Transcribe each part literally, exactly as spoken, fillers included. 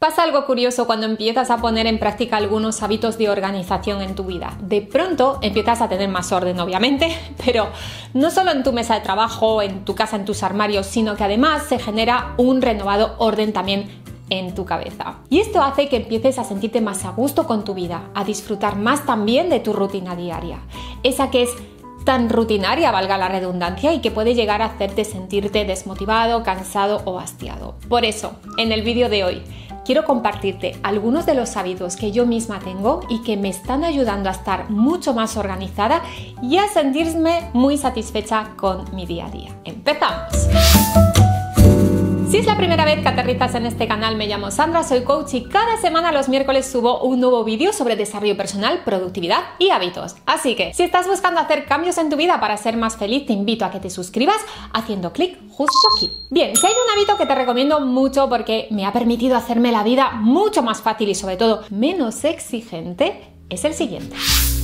Pasa algo curioso cuando empiezas a poner en práctica algunos hábitos de organización en tu vida. De pronto empiezas a tener más orden, obviamente, pero no solo en tu mesa de trabajo, en tu casa, en tus armarios, sino que además se genera un renovado orden también en tu cabeza. Y esto hace que empieces a sentirte más a gusto con tu vida, a disfrutar más también de tu rutina diaria. Esa que es tan rutinaria, valga la redundancia, y que puede llegar a hacerte sentirte desmotivado, cansado o hastiado. Por eso, en el vídeo de hoy, quiero compartirte algunos de los hábitos que yo misma tengo y que me están ayudando a estar mucho más organizada y a sentirme muy satisfecha con mi día a día. ¡Empezamos! Si es la primera vez que aterrizas en este canal, me llamo Sandra, soy coach y cada semana los miércoles subo un nuevo vídeo sobre desarrollo personal, productividad y hábitos. Así que, si estás buscando hacer cambios en tu vida para ser más feliz, te invito a que te suscribas haciendo clic justo aquí. Bien, si hay un hábito que te recomiendo mucho porque me ha permitido hacerme la vida mucho más fácil y sobre todo menos exigente, es el siguiente.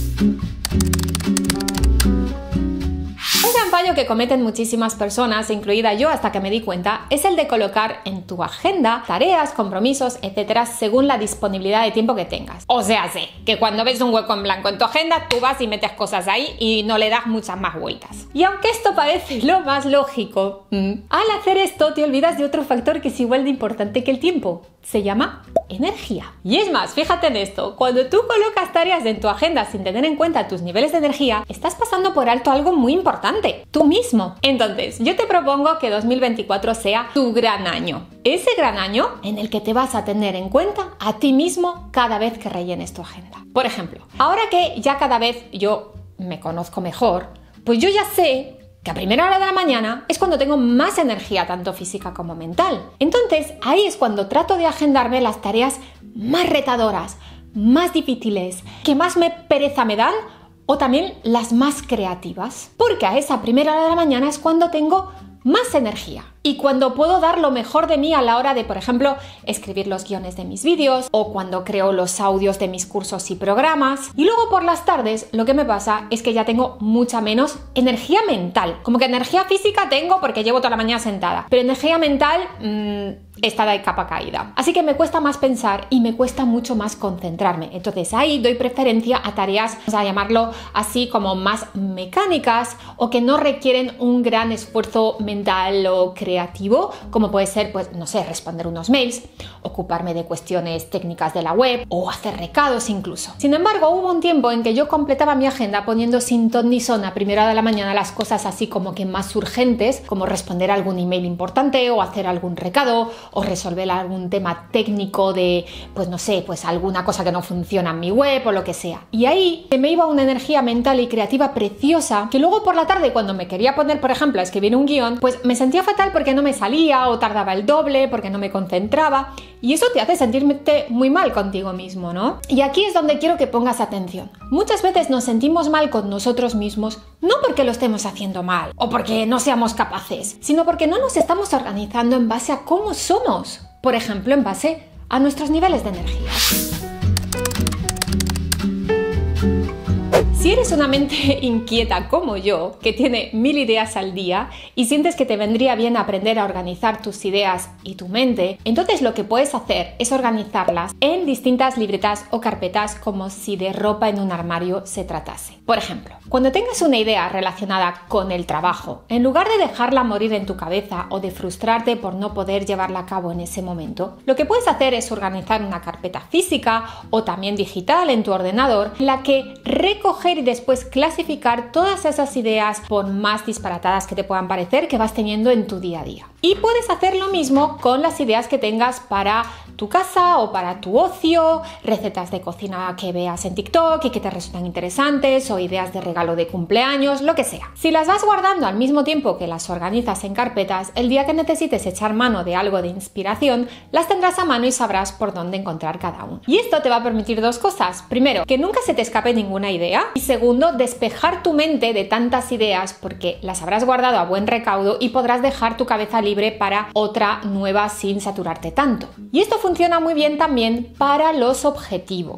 Un gran fallo que cometen muchísimas personas, incluida yo hasta que me di cuenta, es el de colocar en tu agenda tareas, compromisos, etcétera, según la disponibilidad de tiempo que tengas. O sea, sé que cuando ves un hueco en blanco en tu agenda, tú vas y metes cosas ahí y no le das muchas más vueltas. Y aunque esto parece lo más lógico, al hacer esto te olvidas de otro factor que es igual de importante que el tiempo. Se llama energía. Y es más, fíjate en esto, cuando tú colocas tareas en tu agenda sin tener en cuenta tus niveles de energía, estás pasando por alto algo muy importante, tú mismo. Entonces, yo te propongo que dos mil veinticuatro sea tu gran año. Ese gran año en el que te vas a tener en cuenta a ti mismo cada vez que rellenes tu agenda. Por ejemplo, ahora que ya cada vez yo me conozco mejor, pues yo ya sé que a primera hora de la mañana es cuando tengo más energía, tanto física como mental. Entonces, ahí es cuando trato de agendarme las tareas más retadoras, más difíciles, que más me pereza me dan, o también las más creativas. Porque a esa primera hora de la mañana es cuando tengo más energía. Y cuando puedo dar lo mejor de mí a la hora de, por ejemplo, escribir los guiones de mis vídeos o cuando creo los audios de mis cursos y programas. Y luego por las tardes lo que me pasa es que ya tengo mucha menos energía mental. Como que energía física tengo porque llevo toda la mañana sentada, pero energía mental mmm, está de capa caída. Así que me cuesta más pensar y me cuesta mucho más concentrarme. Entonces ahí doy preferencia a tareas, vamos a llamarlo así, como más mecánicas o que no requieren un gran esfuerzo mental o creativo. creativo, como puede ser, pues, no sé, responder unos mails, ocuparme de cuestiones técnicas de la web o hacer recados incluso. Sin embargo, hubo un tiempo en que yo completaba mi agenda poniendo sin ton ni son a primera hora de la mañana las cosas así como que más urgentes, como responder algún email importante o hacer algún recado o resolver algún tema técnico de, pues no sé, pues alguna cosa que no funciona en mi web o lo que sea. Y ahí me iba una energía mental y creativa preciosa que luego por la tarde, cuando me quería poner, por ejemplo, a escribir un guión, pues me sentía fatal porque no me salía o tardaba el doble, porque no me concentraba, y eso te hace sentirte muy mal contigo mismo, ¿no? Y aquí es donde quiero que pongas atención. Muchas veces nos sentimos mal con nosotros mismos, no porque lo estemos haciendo mal o porque no seamos capaces, sino porque no nos estamos organizando en base a cómo somos, por ejemplo, en base a nuestros niveles de energía. Si eres una mente inquieta como yo, que tiene mil ideas al día y sientes que te vendría bien aprender a organizar tus ideas y tu mente, entonces lo que puedes hacer es organizarlas en distintas libretas o carpetas como si de ropa en un armario se tratase. Por ejemplo, cuando tengas una idea relacionada con el trabajo, en lugar de dejarla morir en tu cabeza o de frustrarte por no poder llevarla a cabo en ese momento, lo que puedes hacer es organizar una carpeta física o también digital en tu ordenador en la que recoger y después clasificar todas esas ideas, por más disparatadas que te puedan parecer, que vas teniendo en tu día a día. Y puedes hacer lo mismo con las ideas que tengas para tu casa o para tu ocio, recetas de cocina que veas en TikTok y que te resultan interesantes, o ideas de regalo de cumpleaños, lo que sea. Si las vas guardando al mismo tiempo que las organizas en carpetas, el día que necesites echar mano de algo de inspiración, las tendrás a mano y sabrás por dónde encontrar cada uno. Y esto te va a permitir dos cosas. Primero, que nunca se te escape ninguna idea. Y segundo, despejar tu mente de tantas ideas porque las habrás guardado a buen recaudo y podrás dejar tu cabeza libre para otra nueva sin saturarte tanto. Y esto funciona muy bien también para los objetivos.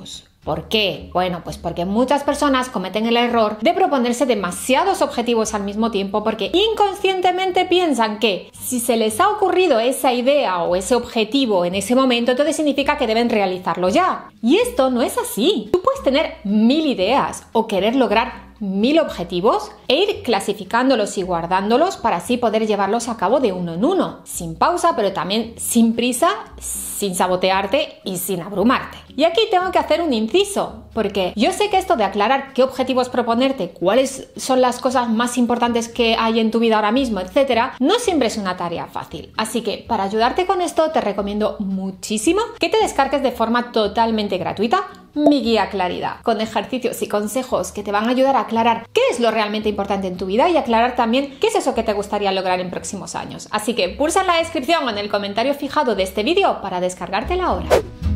¿Por qué? Bueno, pues porque muchas personas cometen el error de proponerse demasiados objetivos al mismo tiempo porque inconscientemente piensan que si se les ha ocurrido esa idea o ese objetivo en ese momento, entonces significa que deben realizarlo ya. Y esto no es así. Tú puedes tener mil ideas o querer lograr mil objetivos e ir clasificándolos y guardándolos para así poder llevarlos a cabo de uno en uno, sin pausa, pero también sin prisa, sin sabotearte y sin abrumarte. Y aquí tengo que hacer un inciso, porque yo sé que esto de aclarar qué objetivos proponerte, cuáles son las cosas más importantes que hay en tu vida ahora mismo, etcétera, no siempre es una tarea fácil. Así que para ayudarte con esto te recomiendo muchísimo que te descargues de forma totalmente gratuita mi guía Claridad, con ejercicios y consejos que te van a ayudar a aclarar qué es lo realmente importante en tu vida y aclarar también qué es eso que te gustaría lograr en próximos años. Así que pulsa en la descripción o en el comentario fijado de este vídeo para descargártela ahora.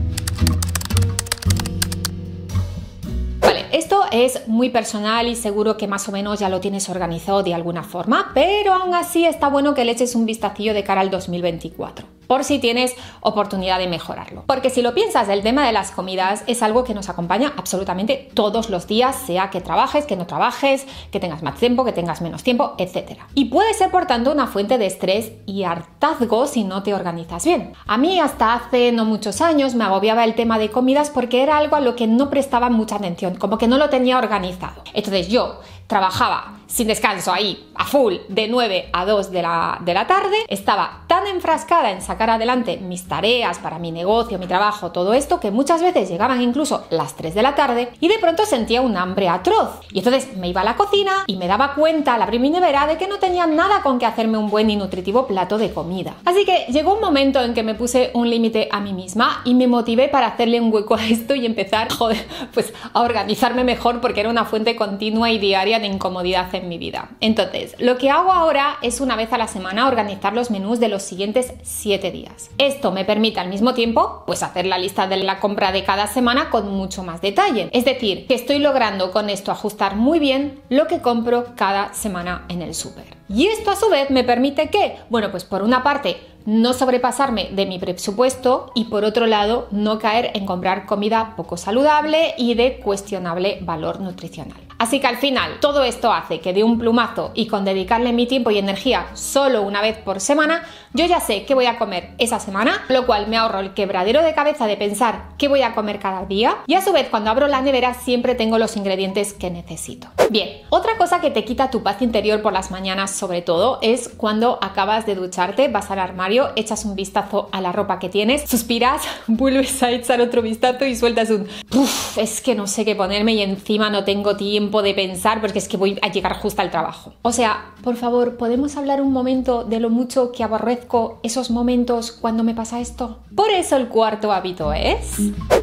Vale, esto es muy personal y seguro que más o menos ya lo tienes organizado de alguna forma, pero aún así está bueno que le eches un vistacillo de cara al dos mil veinticuatro. Por si tienes oportunidad de mejorarlo. Porque si lo piensas, el tema de las comidas es algo que nos acompaña absolutamente todos los días, sea que trabajes, que no trabajes, que tengas más tiempo, que tengas menos tiempo, etcétera. Y puede ser, por tanto, una fuente de estrés y hartazgo si no te organizas bien. A mí hasta hace no muchos años me agobiaba el tema de comidas porque era algo a lo que no prestaba mucha atención, como que no lo tenía organizado. Entonces yo trabajaba sin descanso ahí a full de nueve a dos de la, de la tarde, estaba tan enfrascada en sacar adelante mis tareas para mi negocio, mi trabajo, todo esto, que muchas veces llegaban incluso las tres de la tarde y de pronto sentía un hambre atroz. Y entonces me iba a la cocina y me daba cuenta al abrir mi nevera de que no tenía nada con que hacerme un buen y nutritivo plato de comida. Así que llegó un momento en que me puse un límite a mí misma y me motivé para hacerle un hueco a esto y empezar, joder, pues a organizarme mejor porque era una fuente continua y diaria de incomodidad en mi vida. Entonces, lo que hago ahora es una vez a la semana organizar los menús de los siguientes siete días. Esto me permite al mismo tiempo pues hacer la lista de la compra de cada semana con mucho más detalle. Es decir, que estoy logrando con esto ajustar muy bien lo que compro cada semana en el súper. Y esto a su vez me permite que, bueno, pues por una parte no sobrepasarme de mi presupuesto y por otro lado no caer en comprar comida poco saludable y de cuestionable valor nutricional. Así que al final todo esto hace que de un plumazo y con dedicarle mi tiempo y energía solo una vez por semana, yo ya sé qué voy a comer esa semana, lo cual me ahorro el quebradero de cabeza de pensar qué voy a comer cada día y a su vez cuando abro la nevera siempre tengo los ingredientes que necesito. Bien, otra cosa que te quita tu paz interior por las mañanas sobre todo es cuando acabas de ducharte, vas al armario, echas un vistazo a la ropa que tienes, suspiras, vuelves a echar otro vistazo y sueltas un "Uf, es que no sé qué ponerme y encima no tengo tiempo de pensar porque es que voy a llegar justo al trabajo". O sea, por favor, ¿podemos hablar un momento de lo mucho que aborrezco esos momentos cuando me pasa esto? Por eso el cuarto hábito es...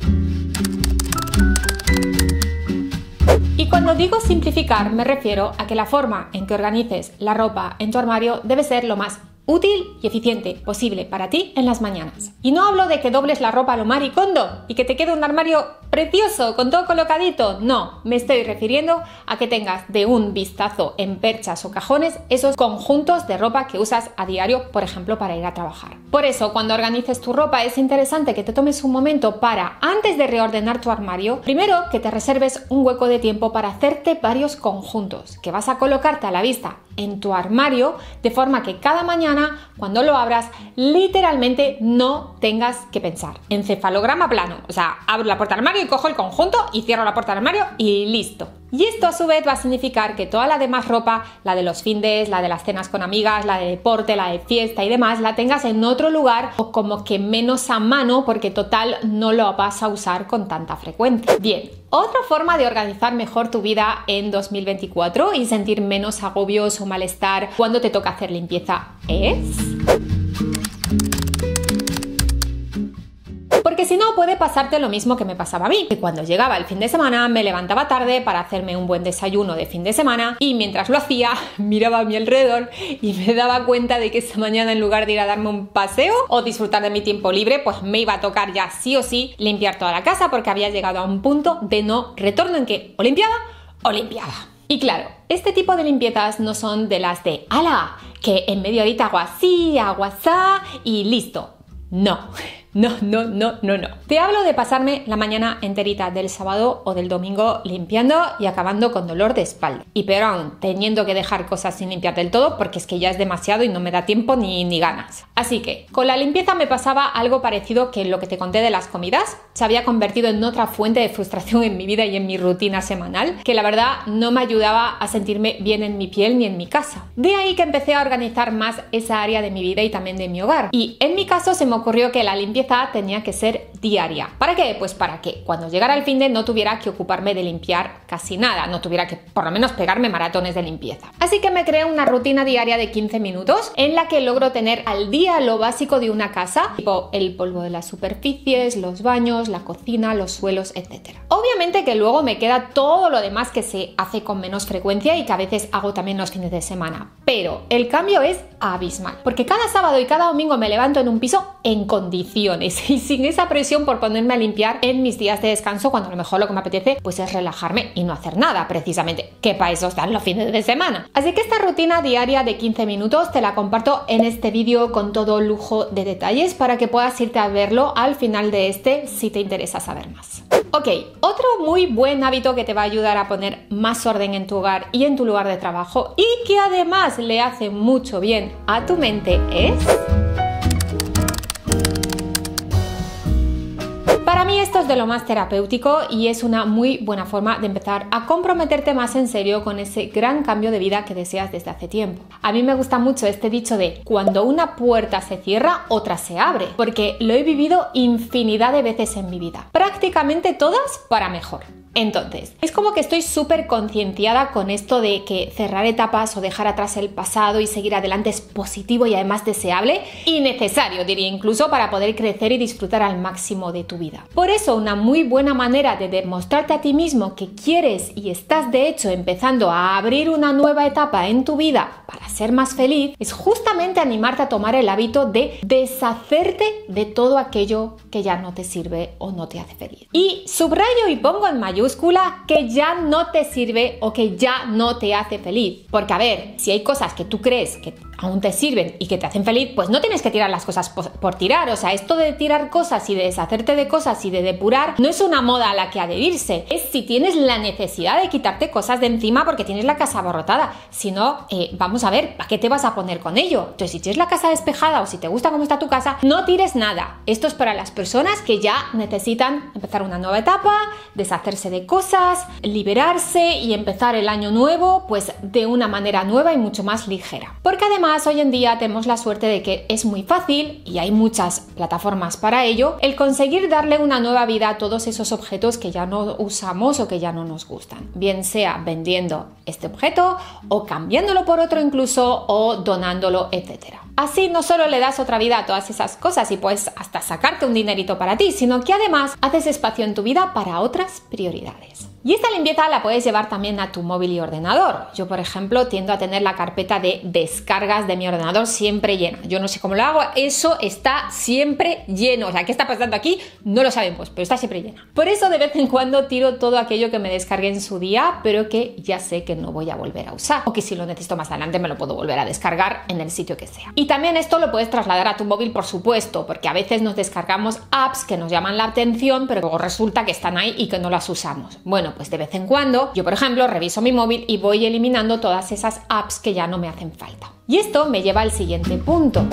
Y cuando digo simplificar me refiero a que la forma en que organices la ropa en tu armario debe ser lo más útil y eficiente posible para ti en las mañanas. Y no hablo de que dobles la ropa a lo maricondo y que te quede un armario precioso con todo colocadito. No, me estoy refiriendo a que tengas de un vistazo en perchas o cajones esos conjuntos de ropa que usas a diario, por ejemplo, para ir a trabajar. Por eso, cuando organices tu ropa es interesante que te tomes un momento para, antes de reordenar tu armario, primero que te reserves un hueco de tiempo para hacerte varios conjuntos que vas a colocarte a la vista en tu armario de forma que cada mañana cuando lo abras literalmente no tengas que pensar. Encefalograma plano, o sea, abro la puerta del armario y cojo el conjunto y cierro la puerta del armario y listo. Y esto a su vez va a significar que toda la demás ropa, la de los findes, la de las cenas con amigas, la de deporte, la de fiesta y demás, la tengas en otro lugar o como que menos a mano porque total no lo vas a usar con tanta frecuencia. Bien, otra forma de organizar mejor tu vida en dos mil veinticuatro y sentir menos agobios o malestar cuando te toca hacer limpieza es... Porque si no puede pasarte lo mismo que me pasaba a mí, que cuando llegaba el fin de semana me levantaba tarde para hacerme un buen desayuno de fin de semana y mientras lo hacía miraba a mi alrededor y me daba cuenta de que esta mañana en lugar de ir a darme un paseo o disfrutar de mi tiempo libre, pues me iba a tocar ya sí o sí limpiar toda la casa porque había llegado a un punto de no retorno en que o limpiaba o limpiaba. Y claro, este tipo de limpiezas no son de las de ¡hala! Que en media horita hago así, hago así y listo. No. No, no, no, no, no. Te hablo de pasarme la mañana enterita del sábado o del domingo limpiando y acabando con dolor de espalda. Y peor aún, teniendo que dejar cosas sin limpiar del todo porque es que ya es demasiado y no me da tiempo ni, ni ganas. Así que, con la limpieza me pasaba algo parecido que lo que te conté de las comidas. Se había convertido en otra fuente de frustración en mi vida y en mi rutina semanal, que la verdad no me ayudaba a sentirme bien en mi piel ni en mi casa. De ahí que empecé a organizar más esa área de mi vida y también de mi hogar. Y en mi caso se me ocurrió que la limpieza tenía que ser diaria. ¿Para qué? Pues para que cuando llegara el finde no tuviera que ocuparme de limpiar casi nada, no tuviera que por lo menos pegarme maratones de limpieza. Así que me creé una rutina diaria de quince minutos en la que logro tener al día lo básico de una casa, tipo el polvo de las superficies, los baños, la cocina, los suelos, etcétera. Obviamente que luego me queda todo lo demás que se hace con menos frecuencia y que a veces hago también los fines de semana, pero el cambio es abismal, porque cada sábado y cada domingo me levanto en un piso en condiciones y sin esa presión por ponerme a limpiar en mis días de descanso, cuando a lo mejor lo que me apetece pues es relajarme y no hacer nada, precisamente, que para eso están los fines de semana. Así que esta rutina diaria de quince minutos te la comparto en este vídeo con todo lujo de detalles para que puedas irte a verlo al final de este si te interesa saber más. Ok, otro muy buen hábito que te va a ayudar a poner más orden en tu hogar y en tu lugar de trabajo y que además le hace mucho bien a tu mente es... Para mí esto es de lo más terapéutico y es una muy buena forma de empezar a comprometerte más en serio con ese gran cambio de vida que deseas desde hace tiempo. A mí me gusta mucho este dicho de cuando una puerta se cierra, otra se abre, porque lo he vivido infinidad de veces en mi vida, prácticamente todas para mejor. Entonces, es como que estoy súper concienciada con esto de que cerrar etapas o dejar atrás el pasado y seguir adelante es positivo y además deseable y necesario, diría incluso, para poder crecer y disfrutar al máximo de tu vida. Por eso, una muy buena manera de demostrarte a ti mismo que quieres y estás de hecho empezando a abrir una nueva etapa en tu vida para ser más feliz es justamente animarte a tomar el hábito de deshacerte de todo aquello que ya no te sirve o no te hace feliz. Y subrayo y pongo en mayúsculas que ya no te sirve o que ya no te hace feliz. Porque a ver, si hay cosas que tú crees que aún te sirven y que te hacen feliz, pues no tienes que tirar las cosas por, por tirar. O sea, esto de tirar cosas y de deshacerte de cosas y de depurar no es una moda a la que adherirse. Es si tienes la necesidad de quitarte cosas de encima porque tienes la casa abarrotada. Si no, eh, vamos a ver, ¿para qué te vas a poner con ello? Entonces, si tienes la casa despejada o si te gusta cómo está tu casa, no tires nada. Esto es para las personas que ya necesitan empezar una nueva etapa, deshacerse de cosas, liberarse y empezar el año nuevo pues de una manera nueva y mucho más ligera. Porque además hoy en día tenemos la suerte de que es muy fácil y hay muchas plataformas para ello el conseguir darle una nueva vida a todos esos objetos que ya no usamos o que ya no nos gustan, bien sea vendiendo este objeto o cambiándolo por otro incluso o donándolo, etcétera. Así no solo le das otra vida a todas esas cosas y puedes hasta sacarte un dinerito para ti, sino que además haces espacio en tu vida para otras prioridades. Y esta limpieza la puedes llevar también a tu móvil y ordenador. Yo, por ejemplo, tiendo a tener la carpeta de descargas de mi ordenador siempre llena. Yo no sé cómo lo hago, eso está siempre lleno. O sea, ¿qué está pasando aquí? No lo sabemos, pero está siempre llena. Por eso de vez en cuando tiro todo aquello que me descargué en su día, pero que ya sé que no voy a volver a usar. O que si lo necesito más adelante me lo puedo volver a descargar en el sitio que sea. Y también esto lo puedes trasladar a tu móvil, por supuesto, porque a veces nos descargamos apps que nos llaman la atención, pero luego resulta que están ahí y que no las usamos. Bueno, pues de vez en cuando, yo por ejemplo reviso mi móvil y voy eliminando todas esas apps que ya no me hacen falta. Y esto me lleva al siguiente punto.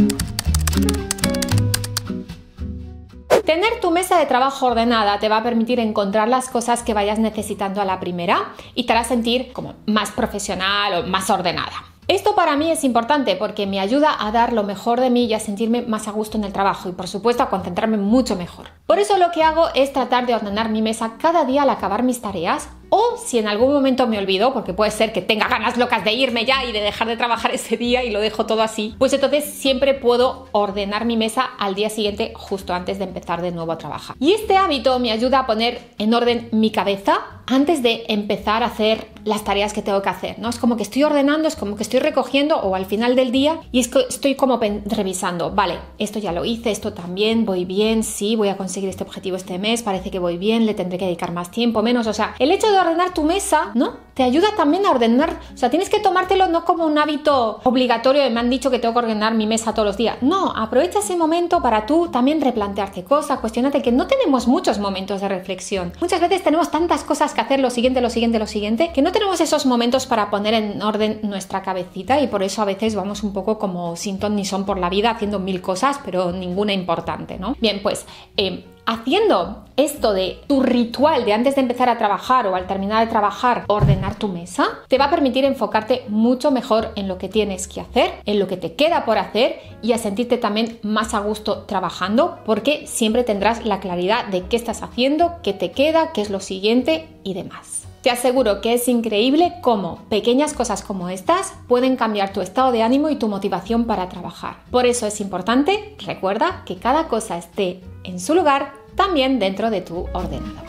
Tener tu mesa de trabajo ordenada te va a permitir encontrar las cosas que vayas necesitando a la primera y te hará sentir como más profesional o más ordenada. Esto para mí es importante porque me ayuda a dar lo mejor de mí y a sentirme más a gusto en el trabajo y por supuesto a concentrarme mucho mejor. Por eso lo que hago es tratar de ordenar mi mesa cada día al acabar mis tareas, o si en algún momento me olvido, porque puede ser que tenga ganas locas de irme ya y de dejar de trabajar ese día y lo dejo todo así, pues entonces siempre puedo ordenar mi mesa al día siguiente justo antes de empezar de nuevo a trabajar. Y este hábito me ayuda a poner en orden mi cabeza antes de empezar a hacer las tareas que tengo que hacer, ¿no? Es como que estoy ordenando, es como que estoy recogiendo o al final del día y es que estoy como revisando, vale, esto ya lo hice, esto también, voy bien, sí, voy a conseguir este objetivo este mes, parece que voy bien, le tendré que dedicar más tiempo, menos, o sea, el hecho de ordenar tu mesa, ¿no? Te ayuda también a ordenar, o sea, tienes que tomártelo no como un hábito obligatorio de me han dicho que tengo que ordenar mi mesa todos los días. No, aprovecha ese momento para tú también replantearte cosas, cuestionarte que no tenemos muchos momentos de reflexión. Muchas veces tenemos tantas cosas que hacer, lo siguiente, lo siguiente, lo siguiente, que no tenemos esos momentos para poner en orden nuestra cabecita y por eso a veces vamos un poco como sin ton ni son por la vida haciendo mil cosas, pero ninguna importante, ¿no? Bien, pues eh, haciendo esto de tu ritual de antes de empezar a trabajar o al terminar de trabajar, ordenar tu mesa, te va a permitir enfocarte mucho mejor en lo que tienes que hacer, en lo que te queda por hacer y a sentirte también más a gusto trabajando porque siempre tendrás la claridad de qué estás haciendo, qué te queda, qué es lo siguiente y demás. Te aseguro que es increíble cómo pequeñas cosas como estas pueden cambiar tu estado de ánimo y tu motivación para trabajar. Por eso es importante, recuerda, que cada cosa esté en su lugar también dentro de tu ordenador.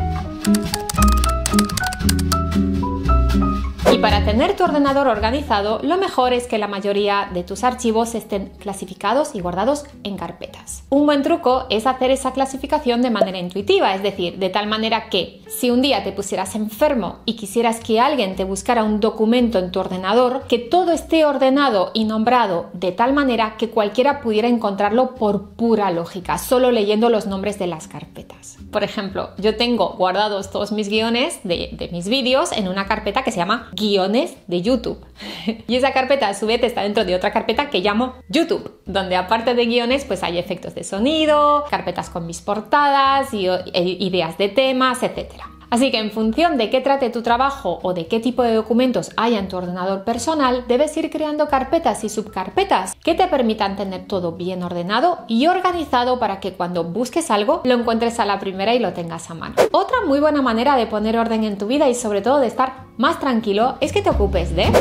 Y para tener tu ordenador organizado, lo mejor es que la mayoría de tus archivos estén clasificados y guardados en carpetas. Un buen truco es hacer esa clasificación de manera intuitiva, es decir, de tal manera que si un día te pusieras enfermo y quisieras que alguien te buscara un documento en tu ordenador, que todo esté ordenado y nombrado de tal manera que cualquiera pudiera encontrarlo por pura lógica, solo leyendo los nombres de las carpetas. Por ejemplo, yo tengo guardados todos mis guiones de, de mis vídeos en una carpeta que se llama guiones de YouTube. Y esa carpeta a su vez está dentro de otra carpeta que llamo YouTube, donde aparte de guiones pues hay efectos de sonido, carpetas con mis portadas y, e, ideas de temas, etcétera. Así que en función de qué trate tu trabajo o de qué tipo de documentos haya en tu ordenador personal, debes ir creando carpetas y subcarpetas que te permitan tener todo bien ordenado y organizado para que cuando busques algo lo encuentres a la primera y lo tengas a mano. Otra muy buena manera de poner orden en tu vida y sobre todo de estar más tranquilo es que te ocupes de...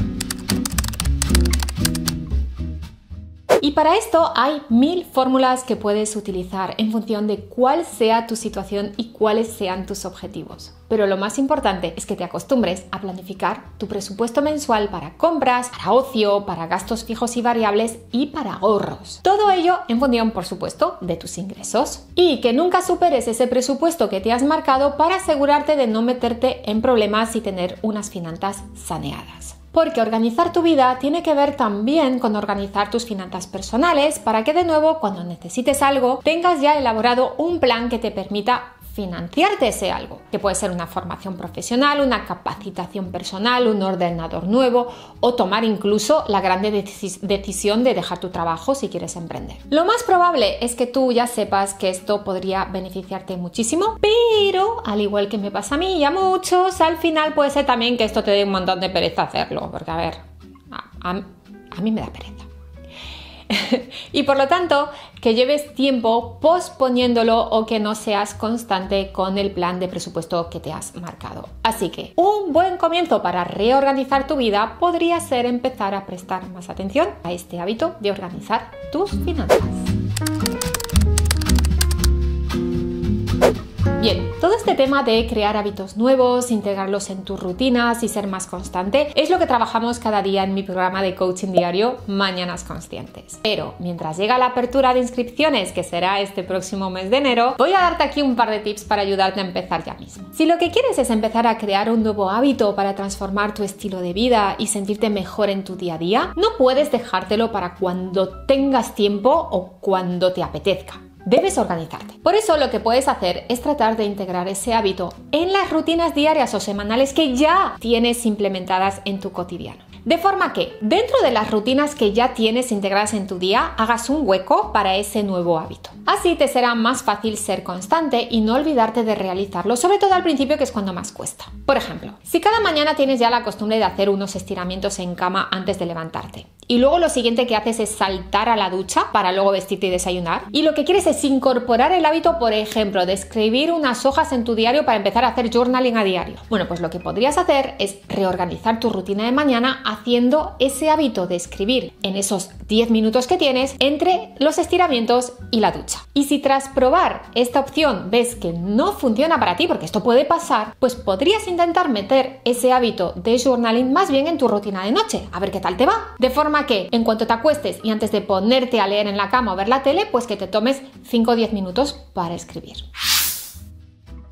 Y para esto hay mil fórmulas que puedes utilizar en función de cuál sea tu situación y cuáles sean tus objetivos. Pero lo más importante es que te acostumbres a planificar tu presupuesto mensual para compras, para ocio, para gastos fijos y variables y para ahorros. Todo ello en función, por supuesto, de tus ingresos. Y que nunca superes ese presupuesto que te has marcado para asegurarte de no meterte en problemas y tener unas finanzas saneadas. Porque organizar tu vida tiene que ver también con organizar tus finanzas personales para que de nuevo cuando necesites algo tengas ya elaborado un plan que te permita financiarte ese algo, que puede ser una formación profesional, una capacitación personal, un ordenador nuevo o tomar incluso la grande decis- decisión de dejar tu trabajo si quieres emprender. Lo más probable es que tú ya sepas que esto podría beneficiarte muchísimo, pero al igual que me pasa a mí y a muchos, al final puede ser también que esto te dé un montón de pereza hacerlo, porque a ver, a, a, a mí me da pereza. Y por lo tanto, que lleves tiempo posponiéndolo o que no seas constante con el plan de presupuesto que te has marcado. Así que un buen comienzo para reorganizar tu vida podría ser empezar a prestar más atención a este hábito de organizar tus finanzas. Bien, todo este tema de crear hábitos nuevos, integrarlos en tus rutinas y ser más constante es lo que trabajamos cada día en mi programa de coaching diario Mañanas Conscientes. Pero mientras llega la apertura de inscripciones, que será este próximo mes de enero, voy a darte aquí un par de tips para ayudarte a empezar ya mismo. Si lo que quieres es empezar a crear un nuevo hábito para transformar tu estilo de vida y sentirte mejor en tu día a día, no puedes dejártelo para cuando tengas tiempo o cuando te apetezca. Debes organizarte. Por eso lo que puedes hacer es tratar de integrar ese hábito en las rutinas diarias o semanales que ya tienes implementadas en tu cotidiano. De forma que, dentro de las rutinas que ya tienes integradas en tu día, hagas un hueco para ese nuevo hábito. Así te será más fácil ser constante y no olvidarte de realizarlo, sobre todo al principio, que es cuando más cuesta. Por ejemplo, si cada mañana tienes ya la costumbre de hacer unos estiramientos en cama antes de levantarte, y luego lo siguiente que haces es saltar a la ducha para luego vestirte y desayunar, y lo que quieres es incorporar el hábito, por ejemplo, de escribir unas hojas en tu diario para empezar a hacer journaling a diario. Bueno, pues lo que podrías hacer es reorganizar tu rutina de mañana haciendo ese hábito de escribir en esos diez minutos que tienes entre los estiramientos y la ducha. Y si tras probar esta opción ves que no funciona para ti, porque esto puede pasar, pues podrías intentar meter ese hábito de journaling más bien en tu rutina de noche, a ver qué tal te va. De forma que en cuanto te acuestes y antes de ponerte a leer en la cama o ver la tele, pues que te tomes cinco o diez minutos para escribir. En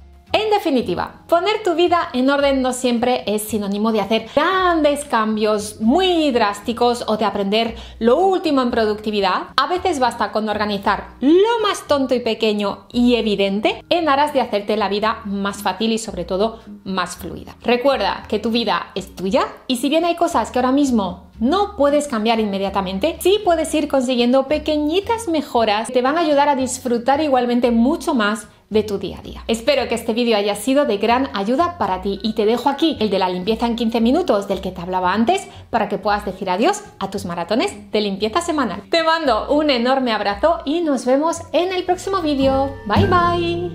En definitiva, poner tu vida en orden no siempre es sinónimo de hacer grandes cambios muy drásticos o de aprender lo último en productividad. A veces basta con organizar lo más tonto y pequeño y evidente en aras de hacerte la vida más fácil y sobre todo más fluida. Recuerda que tu vida es tuya y si bien hay cosas que ahora mismo no puedes cambiar inmediatamente, sí puedes ir consiguiendo pequeñitas mejoras que te van a ayudar a disfrutar igualmente mucho más de tu día a día. Espero que este vídeo haya sido de gran ayuda para ti y te dejo aquí el de la limpieza en quince minutos del que te hablaba antes para que puedas decir adiós a tus maratones de limpieza semanal. Te mando un enorme abrazo y nos vemos en el próximo vídeo. Bye bye.